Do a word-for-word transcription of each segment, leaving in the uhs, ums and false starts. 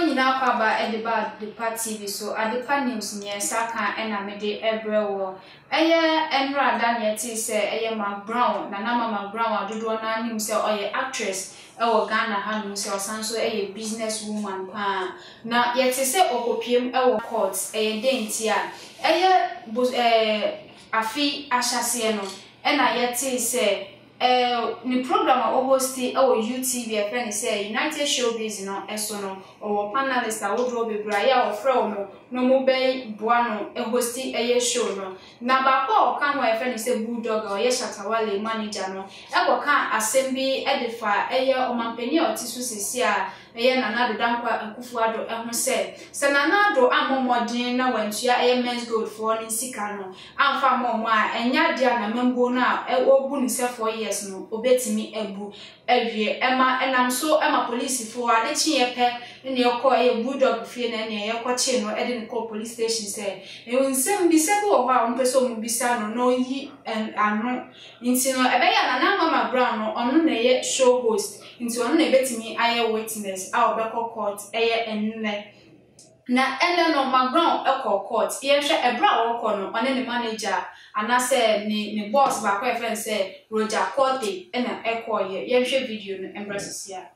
nyina kwaba edeba the party bi so adepa news nye saka ena mede ebrewo eye enra dan yeti se eye Mark Brown na na Mark Brown adodo na anim se oye actress ewo Ghana ha no se osanso eye business woman pa na yeti se okopiem ewo court eye dentia eye eh afi ahyase no ena yeti se eh ni program a hosti our U T V e friend say United Showbiz no eso no or panelist a wodro bebra ya ofre omo no mo be boano e hosti eye show no na ba ko kan wa friend say Bulldog or ye Shatawale manager no e go kan assembi edifa eye omampani otisu sisi a eye Nana do dankwa Akufo-Addo ehun say se Nana do amomodin na wantua eye Men's Gold for ni sika no amfa momo a enya dia na membo na e obu ni se four years no obetimi ebu ewie ema enam so ema police for ade chie pe ne yoko eye Bulldog fie na ne yeko chi no ede ni call police station say e nsem bi se bo ho a ompeso mu bisa no no yi ano nti no ebe ya Nana Mama Brown no onu na ye show host nti onu na ebetimi aye witness a obekọ court eye enne na ene no Mark Brown ekọ court ye hwe ebra wokọ no one ne manager anase ni ni boss ba kwa friend say Roger Corte ena ekọ ye ye hwe video no embrace ya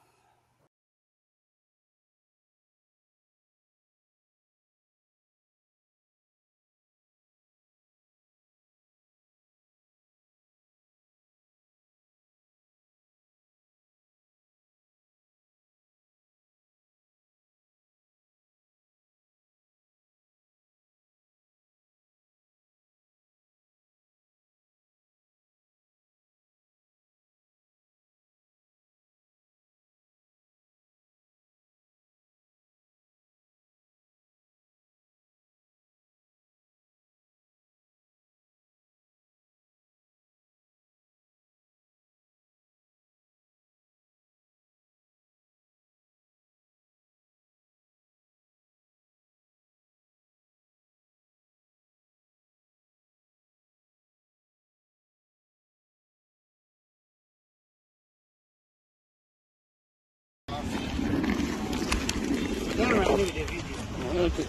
Okay.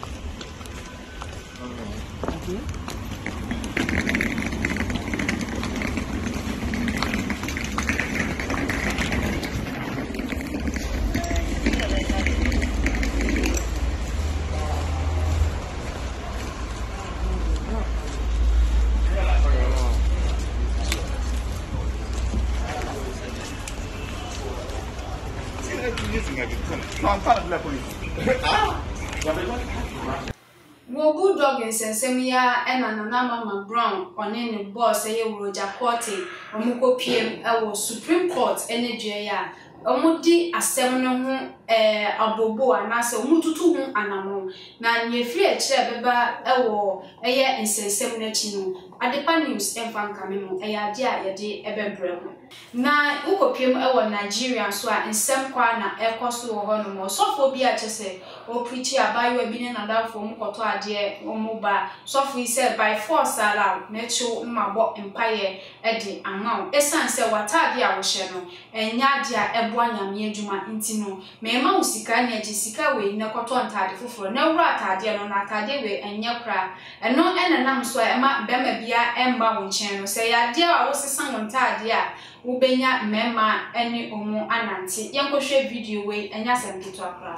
Okay. Wo Bulldog nsensem ya ena Nana Mama Brown one ne boss eye Roger Corte omukọ P M ewo Supreme Court ene due ya omudi asem no ho eh abobo anase omututu ho anamo na nyefri e kire beba ewo eye nsensem na chi no Adepa news enfan kamemo eye ade a yede ebebrem na ukopiem ewo Nigeria so a nsem kwa na ekoso wo ho no mo sofo bi a chese o preach abayo bi ne nadafo mkoto ade omuba sofo ise by force ala na chu mmabo empire ede anwa esanse watade a wo hye no enya ade a ebo anyame adwuma ntino mema usika na ejisika we na koto ntade foforo na wura atade no na atade we enya kra eno enanam so ema bema bia emba wo nchen no se ya ade a wo sesan wo ntade a wo benya mema ene omu ananti yenkohwe video we enya semkito akra.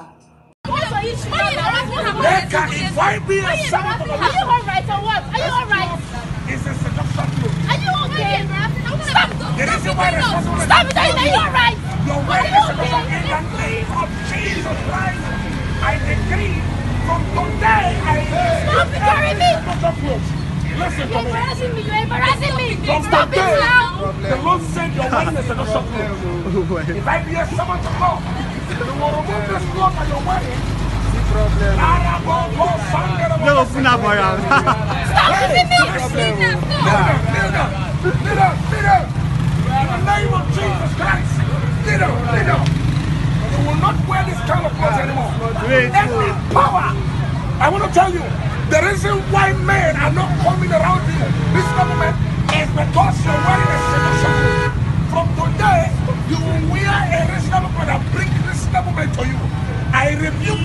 They can invite me and some of them. Are you alright or what? Are you alright? It's a seduction group. Are you okay? Stop! The reason why they're supposed to Stop it! Are you alright? Your way is seduction in the name of Jesus Christ. I decree from today I Stop ignoring me! Listen to You're me. embarrassing me! You're embarrassing me! From Stop it today, now! the Lord said your way is seduction group. If I be a servant of God, you will remove this cloth that you're wearing. No, Funa Boya. Stop hitting me! Kneel down, kneel down, kneel down, kneel down. In the name of Jesus Christ, kneel down, kneel down. You will not wear this kind of clothes anymore. Any power. I want to tell you, the reason why men are not coming around you, this government, is because you're wearing a seduction. From today, you will wear a reasonable clothes and bring this government to you. I rebuke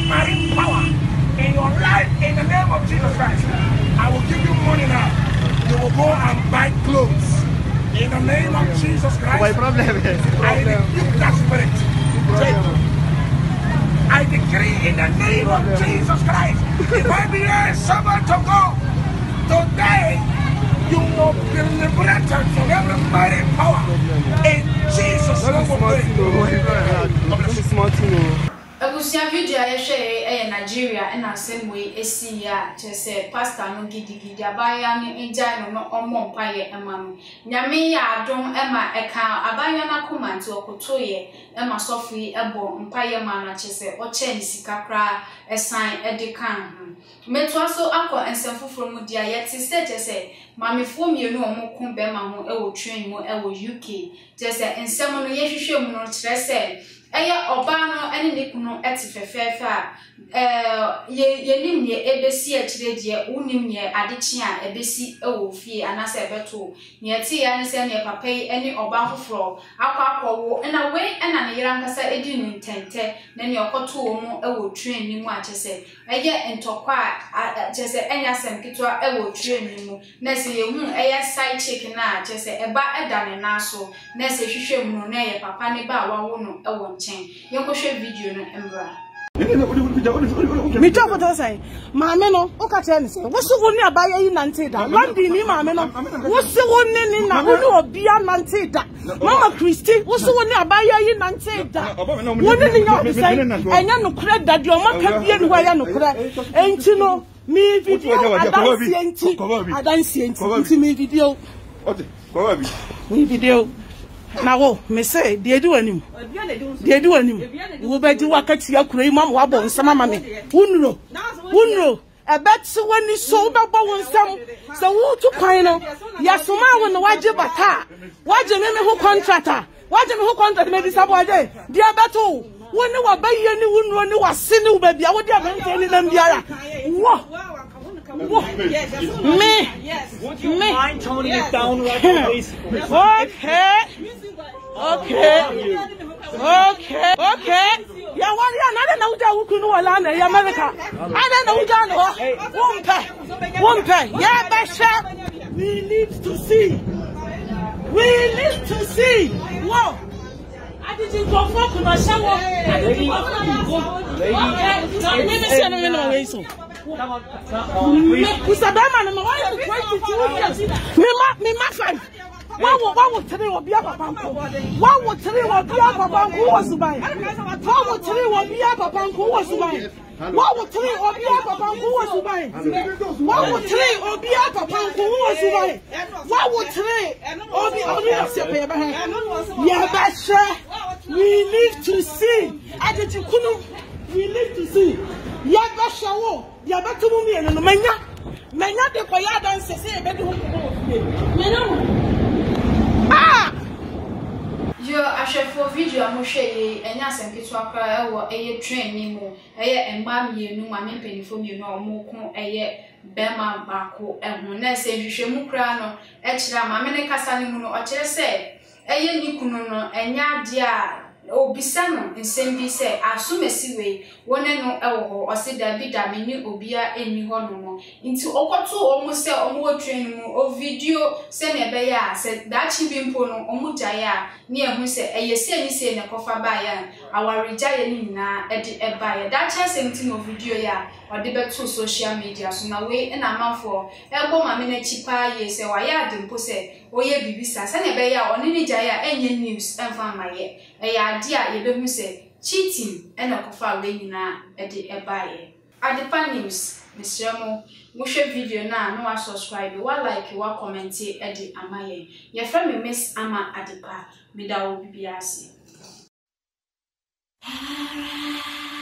In the name of Jesus Christ, Qual é o problema? I rebuke that spirit. I decree in the name of Jesus Christ, if I be a servant of God, today you will be liberated from every mighty power. In Jesus' name. Abusia video ya hwe e Nigeria na asem we esi ya chese pastor no gidigidi abaya ni enjai no no ommo mpaye ema no nyame ya adom ema eka abaya na komanti okotoye ema sofi ebo mpaye ma na chese oche ni sikakra esan edikan meto aso akọ ensefufuro mu dia yeti se chese mamefo mienu omo kun be ma ho e wo twen mu e wo U K chese ensem no yehwehwe mu no kire se Eya obano ene ne kunu eti fefefe a eh ye nim ye ebesi akire die unim ye adechi a ebesi ewo fie anase ebeto ne eti ya ne se ne papa yi ene oba foforo akwa akwo na we ena ne yira nkasa edi ni ntente na ne okoto wo mu ewo train ni mu achese eye ntokwa achese enya sem kitwa ewo train ni mu na se ye hu eye side chick na achese eba eda ne na so na se hwehwe mu no na ye papa ne ba wa wo no ewo nchen ye ko hwe video no embra Me talk what I say. Mama no, o ka tell me say. Wo so woni abaye yi nante da. London ni mama no. Wo so woni ni na woni obi a nante da. Mama Christy, wo so woni abaye yi nante da. Woni ni yo say. Enya no kure da de o maka bie ni wa ya no kure. Enti no, me video adansi enti. Adansi enti. Enti me video. Okay, go abi. Me video. Now, me say, they do any. They do any. We be do wakati ya kure imam wabo nsama mame. Unro. Unro. I bet so when you so ba ba nsam. So wo to kwan no. Ya soma wo no waje bata. Waje me me ho contractor. Waje me ho contract me bisa boade. Dia beto. Woni wa ba ye ni unro ni wa se ni wo ba bia wo dia be nte ni nam biara. Wo. Me. Me. I'm toning it down right now, please. Okay. Okay. Okay. Okay. Ya wari another na uja wukunu wala na America. Ada na uja no. Wompe. Wompe. Ya besha. We need to see. We need to see. Wow. I didn't go for kuna shawo. I didn't go for. Okay. Let me see a minute way so. Kusabema na why you twenty-two years. Me ma me ma fan. Why would why would three will be up a banco? Why would three will be up a banco? Who was buying? Why would three will be up a banco? Who was buying? Why would three will be up a banco? Who was buying? Why would three will be up a banco? Who was buying? Why would three will be only a separate? Yeah, but we need to see. I did you couldn't. We need to see. Yeah, but show. Yeah, but to me and no manya. Manya de koya dance say be do. Manya. Ah! Yo, I share for video I'm share enya senkitu akra e wo eye train ni mu eye emba mienu ma me penifo mienu omo ko eye bema bako ehun na se hwehwe mu kra no e kira ma me ne kasa ni mu no o kire se eye ni kunu no enya ade a obisa no nsem bi se asumesi we wone no ewo ho osida bi da me ni obia eni ho no no nti okoto omo se omo wo train mu o video se me be ya se da chi bi mpo no omo jaya ni ehun se eye se ni se ne kofa ba ya awari jaya ni na edi eba ya da cha se nti no video ya odi beto social media so na we na amafo ebo ma me na chipa ye se wa ya de mpo se oye bibisa se ne be ya oni ni jaya enye news enfa maye eya dia ye behu se cheating ena kofa we nyina edi ebaye Adepa News misremo mo hwe video na no wa subscribe wa like wa comment edi amaye ye fra me Miss Ama Adepa me da wo bibiase.